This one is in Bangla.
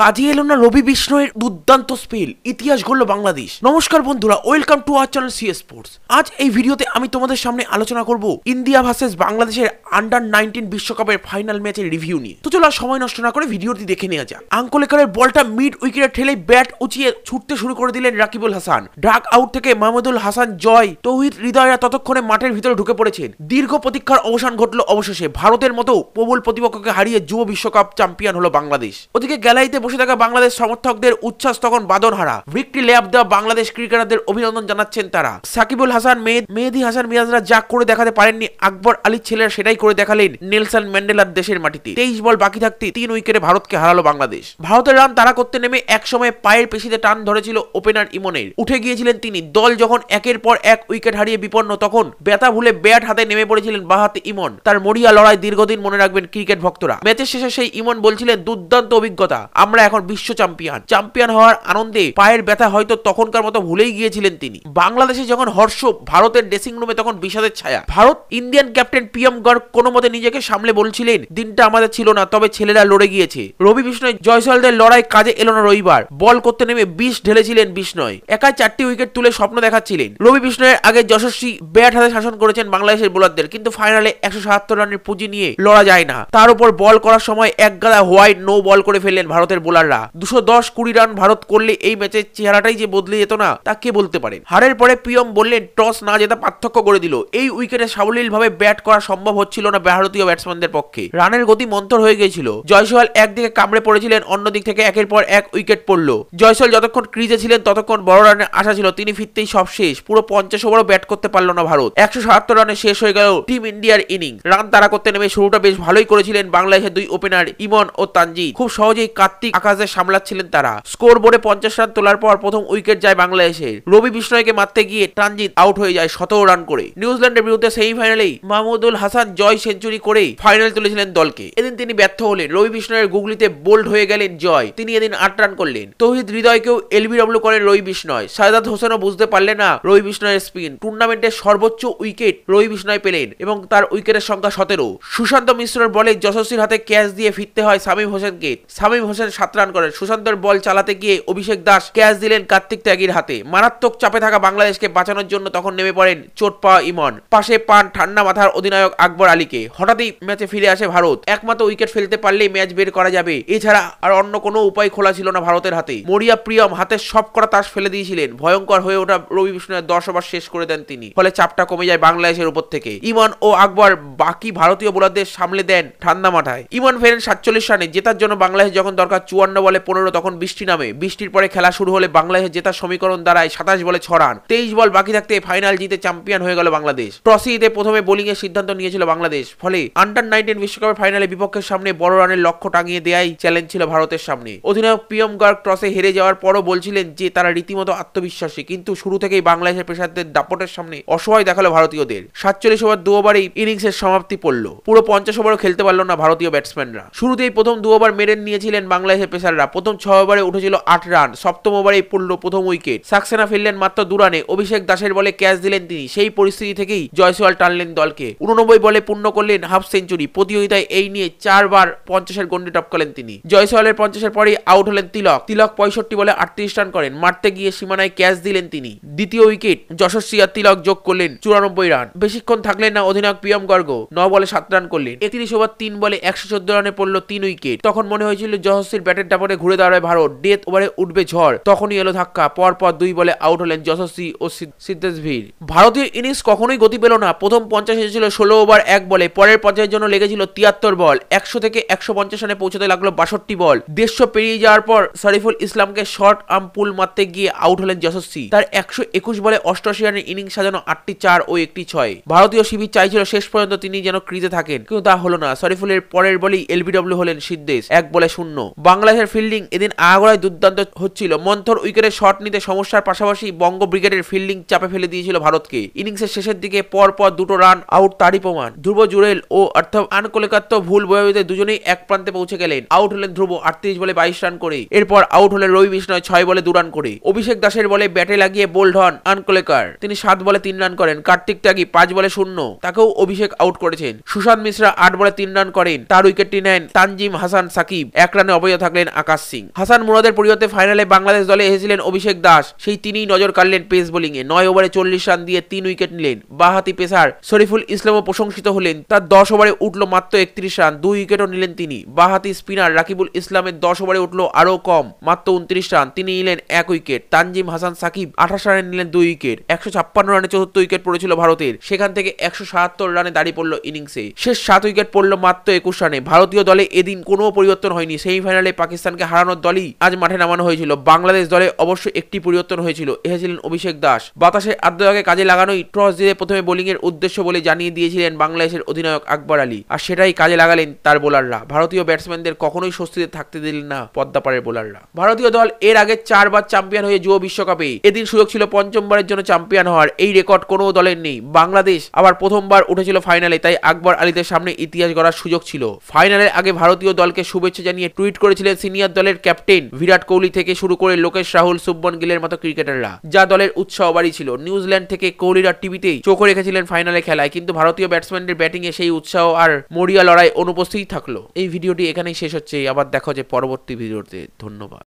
কাজে এলো না রবি বিষ্ণয়ের দুর্দান্ত স্পেল, ইতিহাস গড়ল বাংলাদেশ। নমস্কার বন্ধুরা, welcome to our channel C sports. আজ এই ভিডিওতে আমি তোমাদের সামনে আলোচনা করব ইন্ডিয়া ভার্সেস বাংলাদেশের আন্ডার-19 বিশ্বকাপের ফাইনাল ম্যাচের রিভিউ নিয়ে। তো চলো সময় নষ্ট না করে ভিডিওটি দেখে নেওয়া যাক। আঙ্কলেকারের বলটা মিড উইকেটে ঠেলে ব্যাট উঁচিয়ে ছুটতে শুরু করে দিলেন রাকিবুল হাসান। ডাক আউট থেকে মাহমুদুল হাসান জয়, তৌহিদ হৃদয়রা ততক্ষণে মাঠের ভিতরে ঢুকে পড়েছেন। দীর্ঘ প্রতীক্ষার অবসান ঘটল অবশেষে। ভারতের মতো প্রবল প্রতিপক্ষকে হারিয়ে যুব বিশ্বকাপ চ্যাম্পিয়ন হলো বাংলাদেশ। ওদিকে গ্যালারিতে বসে থাকা বাংলাদেশ সমর্থকদের উচ্ছ্বাস তখন বাঁধনহারা। ভিক্টরি ল্যাব দেওয়া বাংলাদেশ ক্রিকেটারদের অভিনন্দন জানাচ্ছেন তারা। সাকিবুল হাসান, মেহেদী হাসান মিরাজরা যা করে দেখাতে পারেননি আকবর আলীর ছেলেরা সেটাই করে দেখালেন নেলসন ম্যান্ডেলার দেশের মাটিতে। 23 বল বাকি থাকতে 3 উইকেটে ভারতকে হারালো বাংলাদেশ। ভারতের রান তাড়া করতে নেমে এক সময় পায়ের পেশিতে টান ধরেছিল ওপেনার ইমনের। উঠে গিয়েছিলেন তিনি। দল যখন একের পর এক উইকেট হারিয়ে বিপন্ন, তখন ব্যথা ভুলে ব্যাট হাতে নেমে পড়েছিলেন বাঁহাতি ইমন। তার মরিয়া লড়াই দীর্ঘদিন মনে রাখবেন ক্রিকেট ভক্তরা। ম্যাচের শেষে সেই ইমন বলছিলেন, দুর্দান্ত অভিজ্ঞতা, আমরা এখন বিশ্ব চ্যাম্পিয়ন হওয়ার আনন্দে পায়ের ব্যথা হয়তো তখনকার মতো ভুলেই গিয়েছিলেন তিনি। বাংলাদেশে যখন হর্ষ, ভারতের ড্রেসিং রুমে তখন বিষাদের ছায়া। Bharat Indian captain PM Garg কোনো মতে নিজেকে সামলে বলছিলেন, দিনটা আমাদের ছিল না, তবে ছেলেরা লড়ে গিয়েছে। রবি বিষ্ণয় জয়সওয়ালদের লড়াই কাজে এলো না রবিবার। বল করতে নেমে বিষ ঢেলেছিলেন বিষ্ণয়। একাই 4টি উইকেট তুলে স্বপ্ন দেখাচ্ছিলেন। রবি বিষ্ণয়ের আগে যশস্বী ব্যাট হাতে শাসন করেছেন বাংলাদেশের বোলারদের, কিন্তু ফাইনালে 177 রানের পুঁজি নিয়ে লড়া যায় না। তার উপর বল করার সময় এক গাদা হোয়াইট নো বল করে ফেললেন ভারতের বোলাররা। 210-20 রান ভারত করলে এই ম্যাচের চেহারাটাই যে বদলে যেত না, তা কে বলতে পারে। হারের পরে পিএম বললেন, টস না জেতা পার্থক্য করে দিল। এই উইকেটে সাবলীলভাবে ব্যাট করা সম্ভব হচ্ছিল না ভারতীয় ব্যাটসম্যানদের পক্ষে। রানের গতি মন্থর হয়ে গিয়েছিল। জয়সওয়াল একদিকে কামড়ে পড়েছিলেন, অন্যদিক থেকে একের পর এক উইকেট পড়ল। জয়সওয়াল যতক্ষণ ক্রিজে ছিলেন ততক্ষণ বড় রানের আশা ছিল, তিনি ফিরতেই সব শেষ। পুরো 50 ওভারও ব্যাট করতে পারল না ভারত। 177 রানে শেষ হয়ে গেল টিম ইন্ডিয়ার ইনিংস। রান তাড়া করতে নেমে শুরুটা বেশ ভালোই করেছিলেন বাংলাদেশের দুই ওপেনার ইমন ও তানজিদ। খুব সহজেই কার্তিক আকাশে সামলাচ্ছিলেন তারা। স্কোর বোর্ডে 50 রান তোলার পর প্রথম উইকেট যায় বাংলাদেশের। রবি বিষ্ণয়কে মারতে গিয়ে তানজিদ আউট হয়ে যায় 17 রান করে। নিউজিল্যান্ডের বিরুদ্ধে সেমিফাইনালেই মাহমুদুল হাসান জয় সেঞ্চুরি করে ফাইনাল তুলেছিলেন দলকে। এদিন তিনি ব্যর্থ হলেন। রবি বিষ্ণয়ের গুগলিতে বোল্ড হয়ে গেলেন জয়। তিনি এদিন 8 রান করলেন। তৌহিদ হৃদয়কেও এলবিডব্লিউ করেন রবি বিষ্ণয়। সায়দাত হোসেনও বুঝতে পারলেন না রবি বিষ্ণয়ের স্পিন। টুর্নামেন্টের সর্বোচ্চ উইকেট রবি বিষ্ণয় পেলেন এবং তার উইকেটের সংখ্যা 17। সুশান্ত মিশ্রের বলে যশস্বীর হাতে ক্যাচ দিয়ে ফিরতে হয় শামীম হোসেনকে। শামীম হোসেন 7 রান করেন। সুশান্তর বল চালাতে গিয়ে অভিষেক দাস ক্যাচ দিলেন কার্তিক ত্যাগীর হাতে। মারাত্মক চাপে থাকা বাংলাদেশকে বাঁচানোর জন্য তখন নেমে পড়েন চোট পাওয়া ইমন। পাশে পান ঠান্ডা মাথার অধিনায়ক আকবর আলীকে। হঠাৎই ম্যাচে ফিরে আসে ভারত। একমাত্র উইকেট ফেলতে পারলেই ম্যাচ বের করা যাবে, এছাড়া আর অন্য কোনো উপায় খোলা ছিল না ভারতের হাতে। মরিয়া প্রিয়ম হাতের সব করা তাস ফেলে দিয়েছিলেন। ভয়ঙ্কর হয়ে ওঠা রবি বিষ্ণয়ের 10 ওভার শেষ করে দেন তিনি। ফলে চাপটা কমে যায় বাংলাদেশের উপর থেকে। ইমন ও আকবর বাকি ভারতীয় বোলারদের সামলে দেন ঠান্ডা মাথায়। ইমন ফেরেন 47 রানে। জেতার জন্য বাংলাদেশ যখন দরকার 54 বলে 15, তখন বৃষ্টি নামে। বৃষ্টির পরে খেলা শুরু হলে বাংলাদেশের জেতার সমীকরণ দাঁড়ায় 27 বলে 6 রান। 23 বল বাকি থাকতে ফাইনাল জিতে চ্যাম্পিয়ন হয়ে গেল বাংলাদেশ। টসে জিতে প্রথমে বোলিং এর সিদ্ধান্ত নিয়েছিল বাংলাদেশ। ফলে আন্ডার-19 বিশ্বকাপের ফাইনালে বিপক্ষের সামনে বড় রানের লক্ষ্য টাঙিয়ে দেয়াই চ্যালেঞ্জ ছিল ভারতের সামনে। অধিনায়ক পিএম গর্গ টসে হেরে যাওয়ার পরও বলছিলেন যে তারা রীতিমতো আত্মবিশ্বাসী, কিন্তু শুরু থেকেই বাংলাদেশের পেসারদের দাপটের সামনে অসহায় দেখালো ভারতীয়দের। 47 ওভার 2 ওভারেই ইনিংসের সমাপ্তি পড়ল। পুরো 50 ওভারও খেলতে পারল না ভারতীয় ব্যাটসম্যানরা। শুরুতেই প্রথম 2 ওভার মেরে নিয়েছিলেন বাংলাদেশের পেসাররা। প্রথম 6 ওভারে উঠেছিল 8 রান। সপ্তম ওভারেই পড়ল প্রথম উইকেট। সাক্সেনা ফিরলেন মাত্র 2 রানে। অভিষেক দাসের বলে ক্যাচ দিলেন তিনি। সেই পরিস্থিতি থেকেই জয়সওয়াল টানলেন দলকে। 89 বলে পূর্ণ করলেন হাফ সেঞ্চুরি। প্রতিযোগিতায় এই নিয়ে 4 বার 50-এর গন্ডি টপকালেন তিনি। জয়সওয়ালের 50-এর পরেই আউট হলেন তিলক। 65 বলে 38 রান করেন। মারতে গিয়ে সীমানায় ক্যাচ দিলেন তিনি। দ্বিতীয় উইকেট যশস্বী আর তিলক যোগ করলেন 94 রান। বেশিক্ষণ থাকলেন না অধিনায়ক পিএম গর্গ। 9 বলে 7 রান করলেন। 31 ওভার 3 বলে 114 রানে পড়ল 3 উইকেট। তখন মনে হয়েছিল যশস্বীর ব্যাটের দাপটে ঘুরে দাঁড়ায় ভারত। ডেথ ওভারে উঠবে ঝড়। তখনই এলো ধাক্কা। পরপর 2 বলে আউট হলেন যশস্বী ও সিদ্ধেশ ভীর। ভারতীয় ইনিংস কখনোই গতি পেল না। প্রথম 50 এসেছিল 16 ওভার 1 বলে। পরের পর্যায়ের জন্য লেগেছিল 73 বল। 100 থেকে 150 রানে পৌঁছতে লাগলো 62 বল। 150 পেরিয়ে যাওয়ার পর শরীফুল ইসলামকে শর্ট আর্ম পুল মারতে গিয়ে আউট হলেন যশস্বী। তার 121 বলে 88 রানের ইনিংস সাজানো 8টি 4 ও 1টি 6। ভারতীয় শিবির চাইছিল শেষ পর্যন্ত তিনি যেন ক্রিজে থাকেন, কিন্তু তা হলো না। শরীফুলের পরের বলেই এলবিডব্লিউ হলেন সিদ্ধেশ 1 বলে 0। বাংলাদেশের ফিল্ডিং এদিন আগাগোড়ায় দুর্দান্ত হচ্ছিল। মন্থর উইকেটের শট নিতে সমস্যার পাশাপাশি বঙ্গ ব্রিগেডের ফিল্ডিং চাপে ফেলে দিয়েছিল ভারতকে। ইনিংসের শেষের দিকে পরপর 2টো রান আউট তারই প্রমাণ। ধ্রুব জুরেল ও অর্থাৎ আনকলেকাত্য ভুল বয়ে দুজনেই এক প্রান্তে পৌঁছে গেলেন। আউট হলেন ধ্রুব 38 বলে 22 রান করে। এরপর আউট হলেন রবি বিষ্ণয় 6 বলে 2 রান করে। অভিষেক দাসের বলে ব্যাটে লাগিয়ে বোল্ড হন আনকলেকার। তিনি 7 বলে 3 রান করেন। কার্তিক ত্যাগী 5 বলে 0, তাকেও অভিষেক আউট করেছেন। সুশান্ত মিশ্রা 8 বলে 3 রান করেন। তার উইকেটটি নেন তানজিম হাসান সাকিব। 1 রানে অবৈধ থাকলেন থাকলেন আকাশ সিং। হাসান মুরাদের পরিবর্তে ফাইনালে বাংলাদেশ দলে এসেছিলেন অভিষেক দাস, সেই তিনিই নজর কাড়লেন পেস বোলিং এ। 9 ওভারে 40 রান দিয়ে 3 উইকেট নিলেন। বাঁহাতি পেসার শরীফুল ইসলামও প্রশংসিত হলেন, তার 10 ওভারে উঠল মাত্র 31 রান, 2 উইকেটও নিলেন তিনি। বাঁহাতি স্পিনার রাকিবুল ইসলামের 10 ওভারে উঠল আরও কম, মাত্র 29 রান, তিনি নিলেন 1 উইকেট। তানজিম হাসান সাকিব 28 রানে নিলেন 2 উইকেট। 156 রানে 4th উইকেট পড়েছিল ভারতের, সেখান থেকে 177 রানে দাঁড়িয়ে পড়ল ইনিংসে। শেষ 7 উইকেট পড়ল মাত্র 21 রানে। ভারতীয় দলে এদিন কোনো পরিবর্তন হয়নি। সেমিফাইনালে পাকিস্তানকে হারানোর দলই আজ মাঠে নামানো হয়েছিল। বাংলাদেশ দলে অবশ্য একটি পরিবর্তন হয়েছিল, এসেছিলেন অভিষেক দাস। বাতাসের আর্দ্রতাকে কাজে লাগানোই টস জিতে প্রথমে বোলিং এর উদ্দেশ্য বলে জানিয়ে দিয়েছিলেন বাংলাদেশের অধিনায়ক আকবর আলী, আর সেটাই কাজে লাগালেন তার বোলাররা। ভারতীয় ব্যাটসম্যানদের কখনোই স্বস্তিতে থাকতে দিলেন না পদ্মাপাড়ের বোলাররা। ভারতীয় দল এর আগে 4 বার চ্যাম্পিয়ন হয়ে যুব বিশ্বকাপে এদিন সুযোগ ছিল 5মবারের জন্য চ্যাম্পিয়ন হওয়ার। এই রেকর্ড কোনো দলের নেই। বাংলাদেশ আবার প্রথমবার উঠেছিল ফাইনালে, তাই আকবর আলীদের সামনে ইতিহাস গড়ার সুযোগ ছিল। ফাইনালের আগে ভারতীয় দলকে শুভেচ্ছা জানিয়ে টুইট করেছিলেন সিনিয়র দলের ক্যাপ্টেন বিরাট কোহলি থেকে শুরু করে লোকেশ রাহুল, শুভমন গিলের মতো ক্রিকেটাররা, যা দলের উৎসাহ বাড়িয়েছিল। নিউজিল্যান্ড থেকে কোহলিরা টিভিতেই চোখ রেখেছিলেন ফাইনালে খেলায়, কিন্তু ভারতীয় ব্যাটসম্যানদের ব্যাটিং এ সেই উৎসাহ আর মরিয়া লড়াই অনুপস্থিত থাকলো। এই ভিডিওটি এখানেই শেষ হচ্ছে, আবার দেখা হচ্ছে পরবর্তী ভিডিওতে। ধন্যবাদ।